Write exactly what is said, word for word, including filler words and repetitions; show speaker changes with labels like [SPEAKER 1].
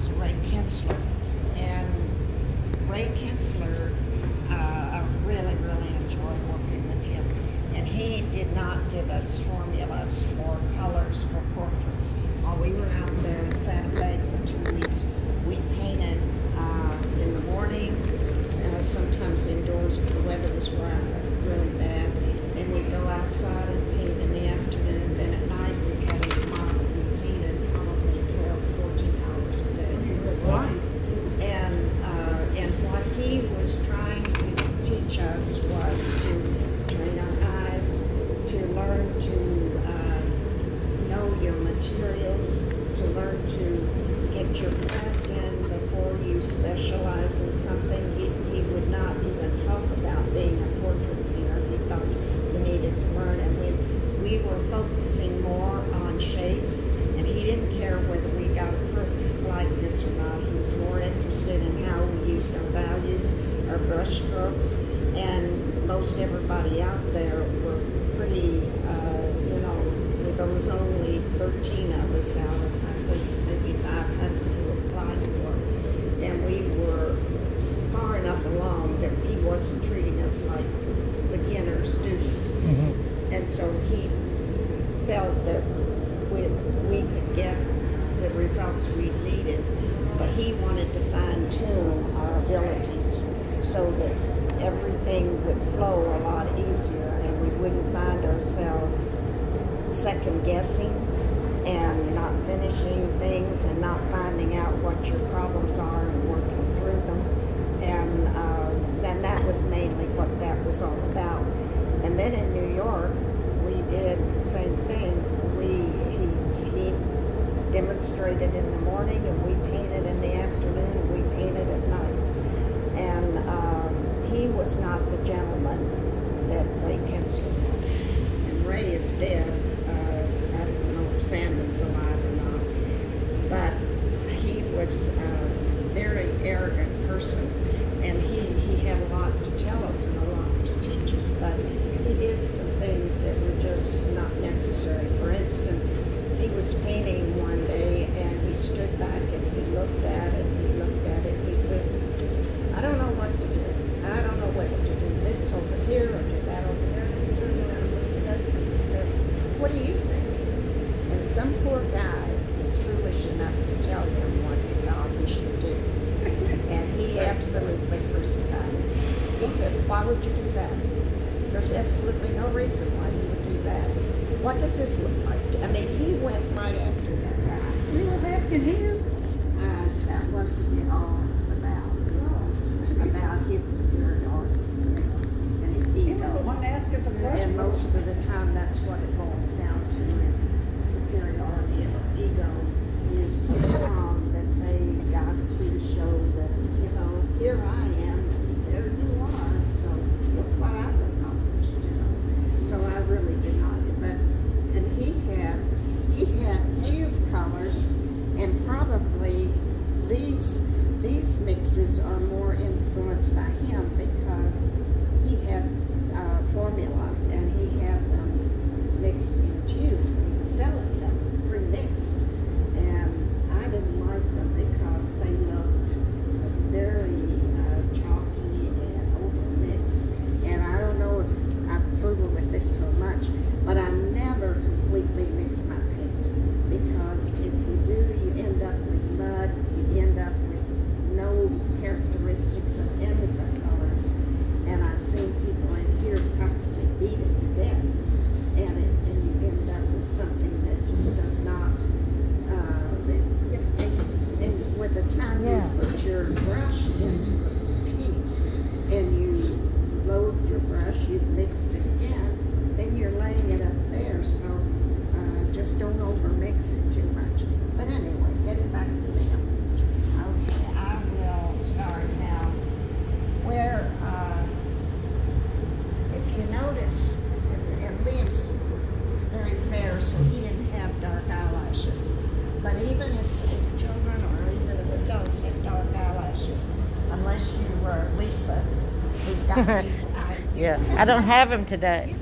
[SPEAKER 1] Ray Kinsler. And Ray Kinsler, uh, I really, really enjoyed working with him. And he did not give us formulas for colors for portraits. While we were out there in Santa Fe for two weeks, we painted uh, in the morning, uh, sometimes indoors if the weather was really bad. Then we'd go outside and paint in the afternoon. Then at night we had a model. We painted probably twelve, fourteen hours a day.
[SPEAKER 2] Right.
[SPEAKER 1] And, uh, and what he was trying to teach us was to train our eyes, to learn to uh, know your materials, to learn to get your craft in before you specialize in something. He, he would not even talk about being a portrait painter. He thought you needed to learn. And when we were focusing more on shapes, and he didn't care whether we got a perfect likeness or not. He was more interested in how we used our values, our brush strokes, and most everybody out there were pretty, uh, you know, there was only thirteen of us out of, I think, maybe five hundred who applied for it. And we were far enough along that he wasn't treating us like beginner students.
[SPEAKER 2] Mm-hmm.
[SPEAKER 1] And so he felt that we, we could get the results we needed, but he wanted to fine-tune our abilities so that everything would flow a lot easier and we wouldn't find ourselves second-guessing and not finishing things and not finding out what your problems are and working through them. And uh, then that was mainly what that was all about. And then in New York, we did the same thing. We he, he demonstrated in the morning, and we painted in the afternoon, and we painted at night. And um, he was not the gentleman that Ray Kinsler was. And Ray is dead. Uh, I don't know if Sandon's alive or not. But he was a very arrogant person, and he, he had a lot to tell us and a lot to teach us. But he did some things that were just not necessary. For instance, he was painting one day, and he stood back and he looked at it, he looked at it, he says, I don't know what to do. I don't know whether to do this over here or do that over there. He turned around and looked at us and he said, what do you think? And some poor guy was foolish enough to tell him what he thought he should do. And he absolutely crucified him. He said, why would you do that? There's absolutely no reason why you would do that. What does this look like? I mean, he went right after that guy.
[SPEAKER 2] He was asking him.
[SPEAKER 1] Uh, that wasn't all it was about. It was about his superiority and his ego.
[SPEAKER 2] He was the one asking the question.
[SPEAKER 1] And most of the time, that's what it boils down to, is superiority. And ego is so strong that they got to show that, you know, here I am, there you are, so look what I've accomplished, you know. So I really did not. But and he had he had tube colors, and probably these these mixes are more influenced by him because he had uh, formula and he had them mixed in tubes and he was selling them pre-mixed, and I didn't like them because they looked very uh, chalky and over-mixed. And I don't know if I've fooled with this so much, but I never completely mix my paint, because if you do, you end up with mud, you end up with no characteristics of any of the colors. And I've seen people in here practically beat it to death, and, it, and you end up with something that just does not, uh, it, it makes, and with the time
[SPEAKER 2] Yeah.
[SPEAKER 1] you put your brush into the paint, and you load your brush, you've mixed it again, then you're laying it up there, so uh, just don't overmix it too much. But anyway, getting back to them. Okay, I will start now. Where, uh, if you notice, and, and Liam's very fair, so he didn't have dark eyelashes. But even if, if children or even if adults have dark eyelashes, unless you were Lisa, who got these eyes.
[SPEAKER 2] Yeah, I don't have him today.